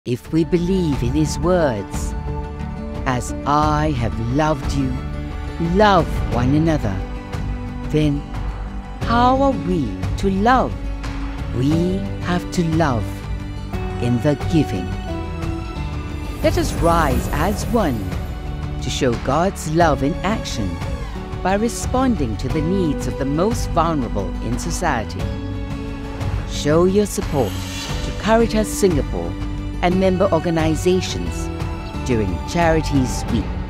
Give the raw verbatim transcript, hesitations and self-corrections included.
If we believe in His words, "As I have loved you, love one another," then how are we to love? We have to love in the giving. Let us rise as one to show God's love in action by responding to the needs of the most vulnerable in society. Show your support to Caritas Singapore and member organizations during Charities Week.